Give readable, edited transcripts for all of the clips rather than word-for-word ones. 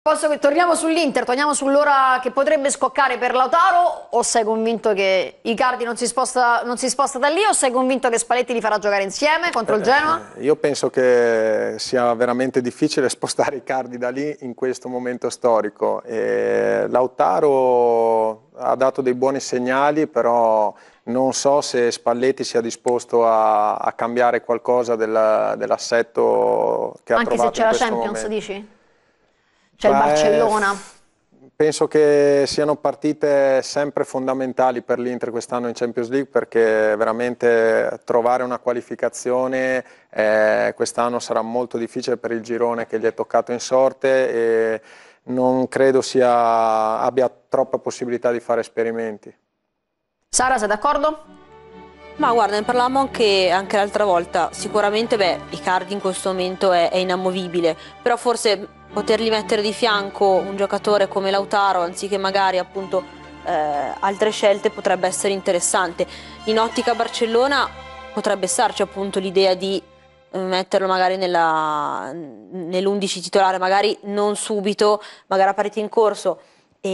Torniamo sull'Inter, torniamo sull'ora che potrebbe scoccare per Lautaro, o sei convinto che Icardi non si sposta da lì, o sei convinto che Spalletti li farà giocare insieme contro il Genoa? Io penso che sia veramente difficile spostare Icardi da lì in questo momento storico. Lautaro ha dato dei buoni segnali, però non so se Spalletti sia disposto a cambiare qualcosa dell'assetto che ha trovato in questo momento. Anche se c'è la Champions, dici? C'è il Barcellona. Penso che siano partite sempre fondamentali per l'Inter quest'anno in Champions League, perché veramente trovare una qualificazione quest'anno sarà molto difficile per il girone che gli è toccato in sorte e non credo abbia troppa possibilità di fare esperimenti. Sara, sei d'accordo? Ma guarda, ne parlavamo anche l'altra volta. Sicuramente, Icardi in questo momento è inamovibile, però forse potergli mettere di fianco un giocatore come Lautaro, anziché magari appunto altre scelte, potrebbe essere interessante. In ottica Barcellona potrebbe starci appunto l'idea di metterlo magari nell'11 titolare, magari non subito, magari a partita in corso,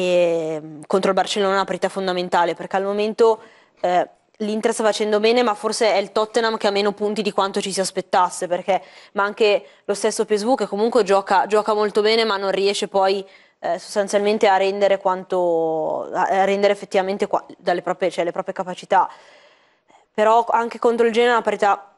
e contro il Barcellona è una partita fondamentale, perché al momento l'Inter sta facendo bene, ma forse è il Tottenham che ha meno punti di quanto ci si aspettasse, ma anche lo stesso PSV che comunque gioca molto bene, ma non riesce poi sostanzialmente a rendere effettivamente le proprie capacità. Però anche contro il Genoa è una partita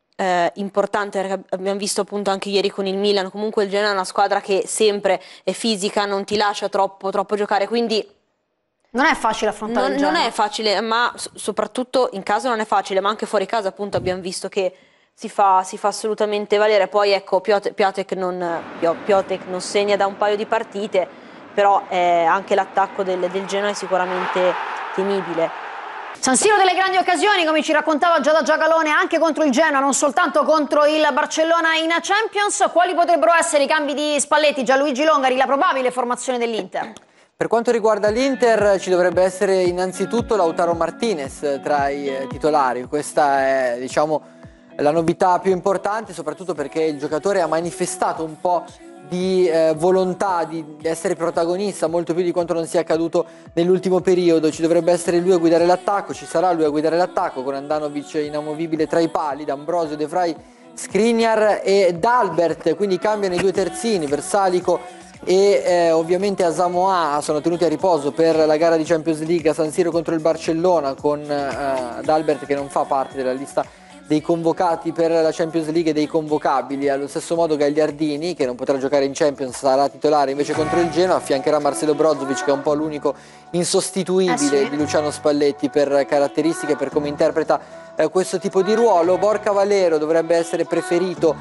importante, perché abbiamo visto appunto anche ieri con il Milan, comunque il Genoa è una squadra che sempre è fisica, non ti lascia troppo giocare, quindi non è facile affrontare il Genoa. Non è facile, ma soprattutto in casa non è facile, ma anche fuori casa appunto abbiamo visto che si fa assolutamente valere. Poi ecco, Piatek non segna da un paio di partite, però anche l'attacco del Genoa è sicuramente temibile. San Siro delle grandi occasioni, come ci raccontava Giada Giacalone, anche contro il Genoa, non soltanto contro il Barcellona in Champions. Quali potrebbero essere i cambi di Spalletti, Gianluigi Longari, la probabile formazione dell'Inter? Per quanto riguarda l'Inter ci dovrebbe essere innanzitutto Lautaro Martinez tra i titolari. Questa è, diciamo, la novità più importante, soprattutto perché il giocatore ha manifestato un po' di volontà di essere protagonista, molto più di quanto non sia accaduto nell'ultimo periodo. Ci dovrebbe essere lui a guidare l'attacco, ci sarà lui a guidare l'attacco, con Andanovic inamovibile tra i pali, D'Ambrosio, De Vrij, Skriniar e Dalbert, quindi cambiano i due terzini, Versalico e ovviamente Asamoah sono tenuti a riposo per la gara di Champions League a San Siro contro il Barcellona, con Dalbert che non fa parte della lista dei convocati per la Champions League e dei convocabili. Allo stesso modo Gagliardini, che non potrà giocare in Champions, sarà titolare invece contro il Genoa, affiancherà Marcelo Brozovic, che è un po' l'unico insostituibile di Luciano Spalletti per caratteristiche, per come interpreta questo tipo di ruolo. Borja Valero dovrebbe essere preferito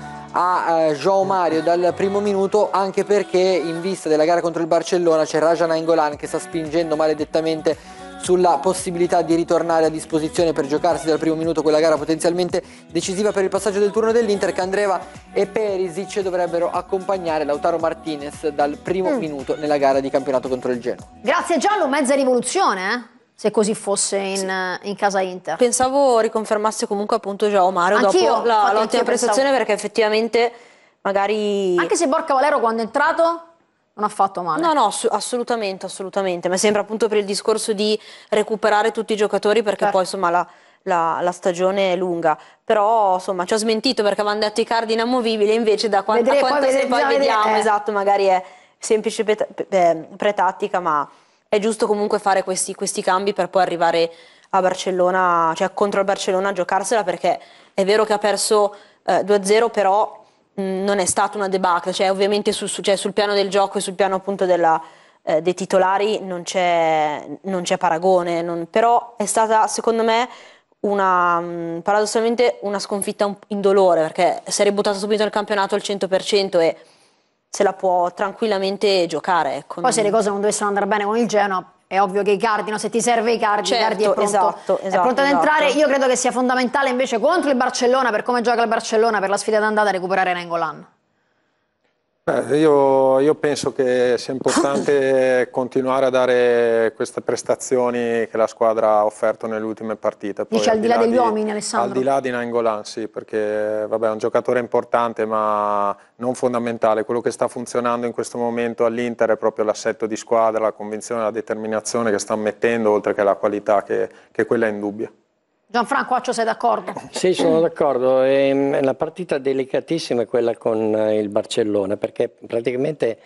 a João Mario dal primo minuto, anche perché in vista della gara contro il Barcellona c'è Raja Nainggolan che sta spingendo maledettamente sulla possibilità di ritornare a disposizione per giocarsi dal primo minuto quella gara potenzialmente decisiva per il passaggio del turno dell'Inter. Candreva e Perisic dovrebbero accompagnare Lautaro Martinez dal primo minuto nella gara di campionato contro il Genoa. Grazie Giallo, mezza rivoluzione, se così fosse in casa Inter. Pensavo riconfermasse comunque appunto João Mario dopo l'ottima prestazione, perché effettivamente magari... Anche se Borja Valero quando è entrato non ha fatto male. No, assolutamente, ma sembra appunto per il discorso di recuperare tutti i giocatori, perché poi insomma la stagione è lunga, però insomma ci ho smentito perché avevano detto Icardi inamovibile, invece da quanto poi vediamo, esatto, magari è semplice pretattica, ma è giusto comunque fare questi cambi per poi arrivare a Barcellona, cioè contro il Barcellona, a giocarsela, perché è vero che ha perso 2-0, però non è stata una debacle, cioè ovviamente sul piano del gioco e sul piano appunto dei titolari non c'è paragone, però è stata secondo me paradossalmente una sconfitta indolore, perché si è ributtato subito nel campionato al 100% e se la può tranquillamente giocare, ecco. Poi se le cose non dovessero andare bene con il Genoa, è ovvio che Icardi, se ti serve Icardi, Icardi è pronto, è pronto ad entrare. Io credo che sia fondamentale invece contro il Barcellona, per come gioca il Barcellona, per la sfida d'andata, recuperare Nainggolan. Io penso che sia importante continuare a dare queste prestazioni che la squadra ha offerto nelle ultime partite. Poi, Dice al di là degli uomini, Alessandro? Al di là di Nainggolan, sì, perché vabbè, è un giocatore importante ma non fondamentale. Quello che sta funzionando in questo momento all'Inter è proprio l'assetto di squadra, la convinzione e la determinazione che sta mettendo, oltre che la qualità che quella è indubbia. Gianfranco Accio, sei d'accordo? Sì, sono d'accordo. La partita delicatissima è quella con il Barcellona, perché praticamente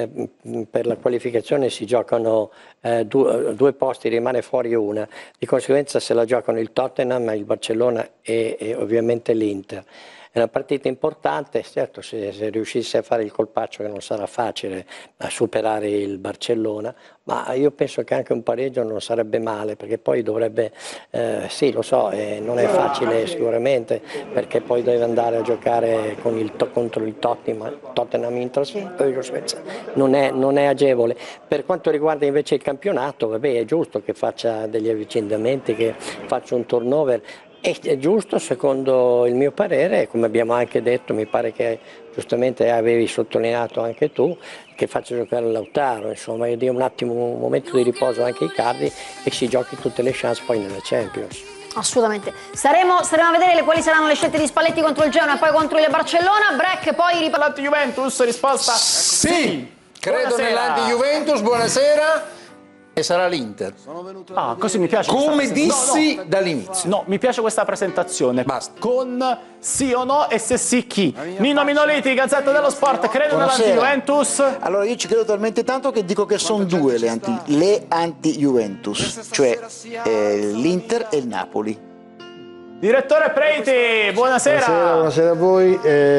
per la qualificazione si giocano due posti, rimane fuori una. Di conseguenza se la giocano il Tottenham, il Barcellona e ovviamente l'Inter. È una partita importante, certo se riuscisse a fare il colpaccio, che non sarà facile, a superare il Barcellona, ma io penso che anche un pareggio non sarebbe male, perché poi dovrebbe, sì lo so, non è facile sicuramente, perché poi deve andare a giocare contro il Tottenham in trasferta, non è agevole. Per quanto riguarda invece il campionato, vabbè, è giusto che faccia degli avvicendamenti, che faccia un turnover. È giusto, secondo il mio parere, come abbiamo anche detto, mi pare che giustamente avevi sottolineato anche tu, che faccia giocare Lautaro, insomma, e dia un attimo, un momento di riposo anche ai cardi e si giochi tutte le chance poi nella Champions. Assolutamente. Staremo a vedere quali saranno le scelte di Spalletti contro il Genoa e poi contro il Barcellona. Break, poi Juventus, risposta sì. Credo Buonasera. nell'anti-Juventus, buonasera. E sarà l'Inter. Ah, così mi piace. Come dissi dall'inizio. No, mi piace questa presentazione. Basta. Con sì o no e se sì chi. Nino Minoliti, Gazzetta dello Sport, credo Buonasera. nell'anti-Juventus? Allora io ci credo talmente tanto che dico che sono due le anti-Juventus, cioè l'Inter e il Napoli. Direttore Preiti, buonasera. Buonasera a voi.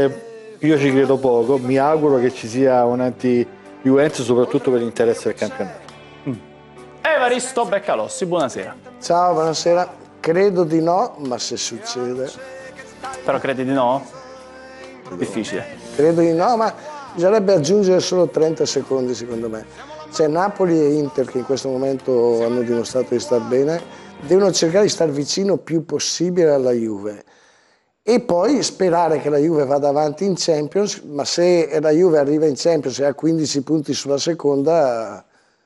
Io ci credo poco, mi auguro che ci sia un anti-Juventus soprattutto per l'interesse del campionato. Evaristo Beccalossi, buonasera. Ciao, buonasera. Credo di no, ma se succede... Però credi di no? Difficile. Credo di no, ma bisognerebbe aggiungere solo 30 secondi secondo me. C'è Napoli e Inter che in questo momento hanno dimostrato di star bene, devono cercare di star vicino più possibile alla Juve. E poi sperare che la Juve vada avanti in Champions, ma se la Juve arriva in Champions e ha 15 punti sulla seconda...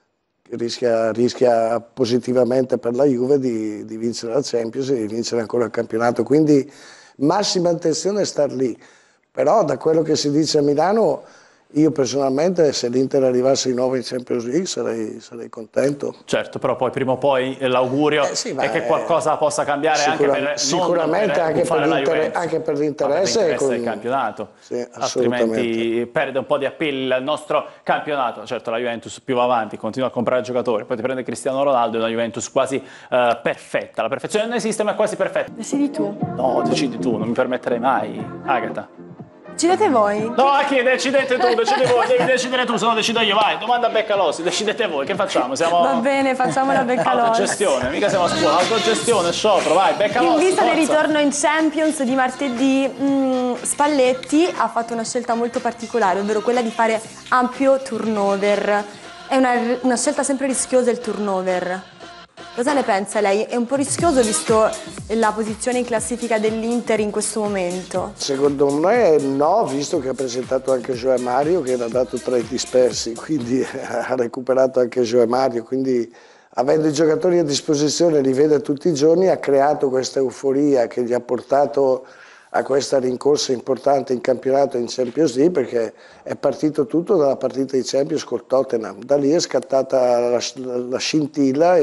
Rischia positivamente per la Juve di vincere la Champions e di vincere ancora il campionato, quindi massima attenzione a star lì. Però da quello che si dice a Milano, io personalmente se l'Inter arrivasse di nuovo in Champions League sarei contento. Certo, però poi prima o poi l'augurio sì, è che qualcosa possa cambiare anche per sicuramente anche per l'interesse del campionato. Sì, altrimenti perde un po' di appeal il nostro campionato. Certo, la Juventus più va avanti, continua a comprare giocatori, poi ti prende Cristiano Ronaldo, è una Juventus quasi perfetta. La perfezione non esiste, ma è quasi perfetta. Decidi tu. No, decidi tu, non mi permetterei mai. Agata. Decidete voi. No, chi? Decidete tu, decidi voi, devi decidere tu, se no decido io. Vai, domanda a Beccalossi, decidete voi, che facciamo? Va bene, facciamo la Beccalossi. Autogestione, mica siamo a scuola, autogestione, sciopero, vai, Beccalossi. In vista del forza. ritorno in Champions di martedì, Spalletti ha fatto una scelta molto particolare, ovvero quella di fare ampio turnover. È una scelta sempre rischiosa il turnover. Cosa ne pensa lei? È un po' rischioso visto la posizione in classifica dell'Inter in questo momento? Secondo me no, visto che ha presentato anche João Mario che era dato tra i dispersi, quindi ha recuperato anche João Mario, quindi avendo i giocatori a disposizione li vede tutti i giorni, ha creato questa euforia che gli ha portato a questa rincorsa importante in campionato in Champions League, perché è partito tutto dalla partita di Champions col Tottenham, da lì è scattata la scintilla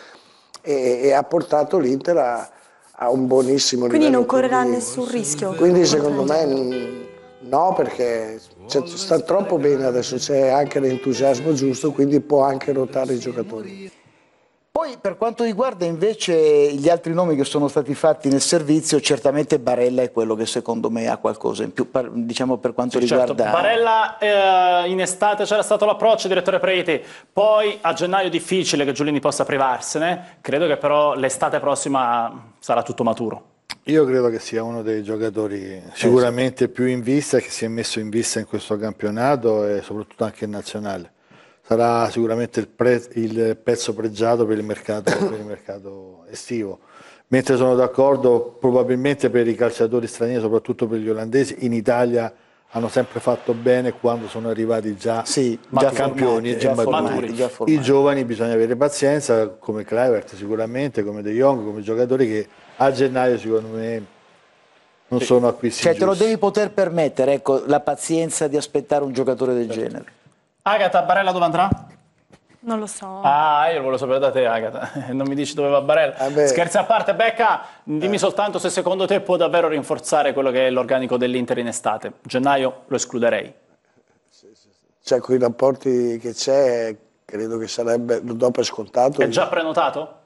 e ha portato l'Inter a un buonissimo livello. Quindi non correrà nessun rischio? Quindi secondo me no, perché sta troppo bene adesso, c'è anche l'entusiasmo giusto, quindi può anche ruotare i giocatori. Poi per quanto riguarda invece gli altri nomi che sono stati fatti nel servizio, certamente Barella è quello che secondo me ha qualcosa in più, diciamo per quanto riguarda... Certo. Barella in estate c'era stato l'approccio, direttore Preiti, poi a gennaio difficile che Giulini possa privarsene, credo che però l'estate prossima sarà tutto maturo. Io credo che sia uno dei giocatori sicuramente più in vista, che si è messo in vista in questo campionato e soprattutto anche in nazionale. Sarà sicuramente il pezzo pregiato per il mercato estivo. Mentre sono d'accordo, probabilmente per i calciatori stranieri, soprattutto per gli olandesi, in Italia hanno sempre fatto bene quando sono arrivati già campioni già e formati. I giovani bisogna avere pazienza, come Kluivert sicuramente, come De Jong, come giocatori che a gennaio secondo me non sono acquisti Cioè te lo giusti. devi poter permettere, ecco, la pazienza di aspettare un giocatore del genere. Agata, Barella dove andrà? Non lo so. Ah, io lo volevo sapere da te, Agata. Non mi dici dove va Barella. Scherzi a parte, Becca, dimmi soltanto se secondo te può davvero rinforzare quello che è l'organico dell'Inter in estate. Gennaio lo escluderei. Cioè, con i rapporti che c'è, credo che sarebbe, lo do per scontato. È già prenotato?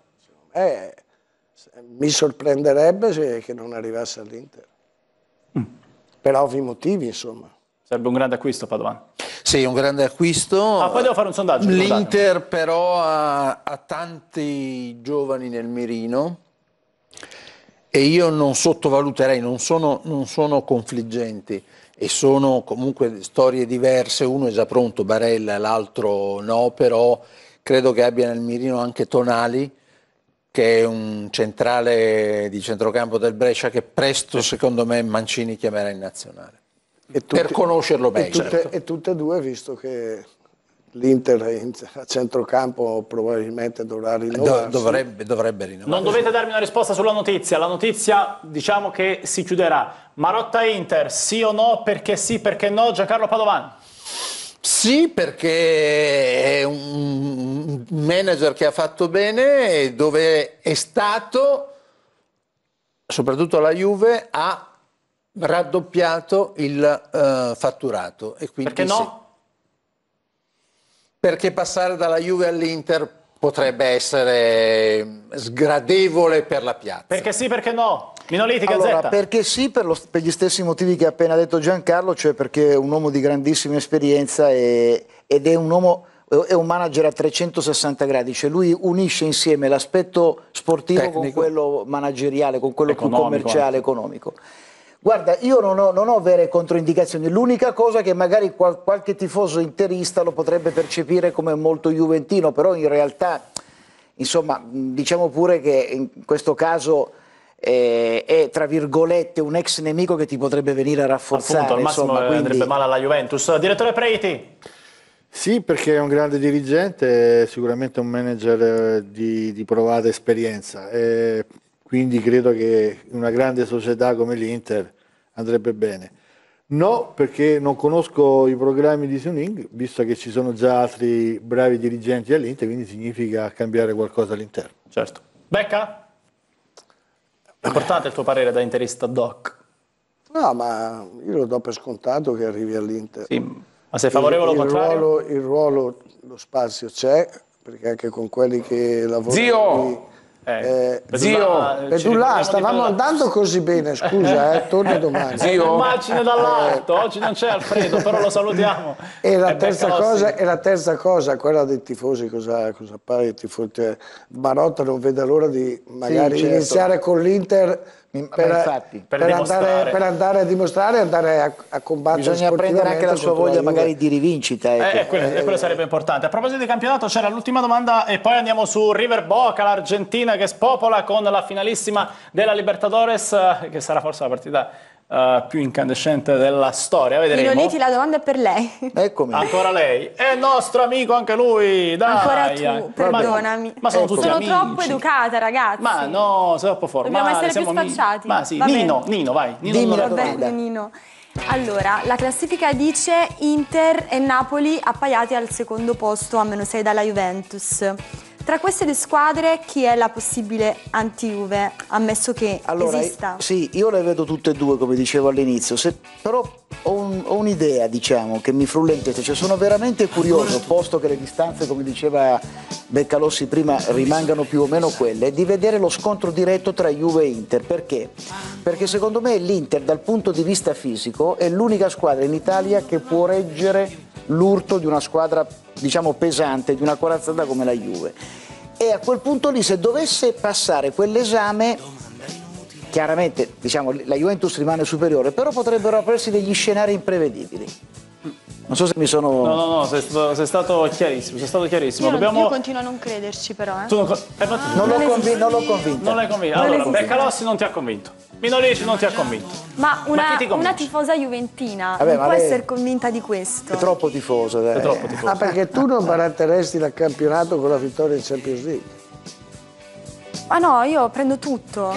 Mi sorprenderebbe che non arrivasse all'Inter. Per ovvi motivi, insomma. Sarebbe un grande acquisto, Padovan. Sì, un grande acquisto. Ah, poi devo fare un sondaggio. L'Inter però ha tanti giovani nel mirino e io non sottovaluterei, non sono confliggenti e sono comunque storie diverse, uno è già pronto, Barella, l'altro no, però credo che abbia nel mirino anche Tonali, che è un centrale di centrocampo del Brescia che presto secondo me Mancini chiamerà in nazionale. Per conoscerlo meglio. E tutte e due, visto che l'Inter a centrocampo probabilmente dovrà rinnovarsi. Dovrebbe rinnovare. Non dovete darmi una risposta sulla notizia. La notizia diciamo che si chiuderà. Marotta Inter, sì o no? Perché sì, perché no? Giancarlo Padovan. Sì, perché è un manager che ha fatto bene e dove è stato, soprattutto la Juve, ha raddoppiato il fatturato. E quindi perché no? Perché passare dalla Juve all'Inter potrebbe essere sgradevole per la piazza. Perché sì, perché no? Minoliti, Allora, Gazzetta. perché sì, per gli stessi motivi che ha appena detto Giancarlo, cioè perché è un uomo di grandissima esperienza ed è un uomo, è un manager a 360 gradi, cioè lui unisce insieme l'aspetto sportivo Tecnico, con quello manageriale, con quello più commerciale, economico. Guarda, io non ho vere controindicazioni, l'unica cosa che magari qualche tifoso interista lo potrebbe percepire come molto juventino, però in realtà, insomma, diciamo pure che in questo caso è tra virgolette un ex nemico che ti potrebbe venire a rafforzare. Appunto, al massimo insomma, quindi... andrebbe male alla Juventus. Direttore Preiti. Sì, perché è un grande dirigente, sicuramente un manager di provata esperienza. Quindi credo che una grande società come l'Inter andrebbe bene. No, perché non conosco i programmi di Suning, visto che ci sono già altri bravi dirigenti all'Inter, quindi significa cambiare qualcosa all'interno. Certo. Becca? È importante il tuo parere da interista doc. No, ma io lo do per scontato che arrivi all'Inter. Sì, ma sei favorevole o contrario? Il ruolo, lo spazio c'è, perché anche con quelli che lavorano Zio! Pedulla, stavamo andando così bene, scusa, torni domani. Zio. Immagine dall'alto, oggi non c'è Alfredo, però lo salutiamo. E la terza cosa, quella dei tifosi, cosa pare? Marotta non vede l'ora di magari iniziare con l'Inter per andare a dimostrare, andare a combattere. Bisogna prendere anche la sua voglia magari di rivincita. Ecco. Quello sarebbe importante. A proposito di campionato c'era l'ultima domanda e poi andiamo su River Boca, l'Argentina che spopola con la finalissima della Libertadores, che sarà forse la partita più incandescente della storia. Vedremo. Minoliti, la domanda è per lei. Eccomi. Ancora lei. È nostro amico anche lui. Dai. Ancora tu, perdonami. Ma sono tutti amici. Troppo educata, ragazzi. Ma no, sei troppo formale. Dobbiamo essere più spacciati. Ma sì, Nino, vai. Dimmi la Va domanda. bene, Nino. Allora, la classifica dice Inter e Napoli appaiati al secondo posto a -6 dalla Juventus. Tra queste due squadre chi è la possibile anti-Juve, ammesso che esista? Sì, io le vedo tutte e due, come dicevo all'inizio, però ho un'idea, diciamo, che mi frulla in testa, cioè sono veramente curioso, posto che le distanze, come diceva Beccalossi prima, rimangano più o meno quelle, di vedere lo scontro diretto tra Juve e Inter. Perché? Perché secondo me l'Inter dal punto di vista fisico è l'unica squadra in Italia che può reggere l'urto di una squadra, diciamo, pesante, di una corazzata come la Juve. E a quel punto lì, se dovesse passare quell'esame, chiaramente, diciamo, la Juventus rimane superiore, però potrebbero aprirsi degli scenari imprevedibili. Non so se mi sono... No, sei stato chiarissimo, Io continuo a non crederci però. Tu non l'ho convinto. Non l'hai convinto. Allora, Beccalossi non ti ha convinto. Minolici non ti ha convinto. Ma chi ti una convince? tifosa juventina Vabbè, non ma può lei essere convinta di questo. È troppo tifoso. È troppo tifoso. Perché tu non baratteresti il campionato con la vittoria in Champions League? Ma no, io prendo tutto.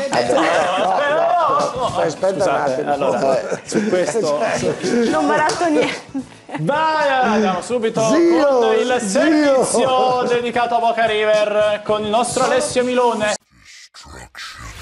Aspetta un attimo. Allora, su questo... Non baratto niente. Vai, andiamo subito con il servizio dedicato a Boca River con il nostro Alessio Milone.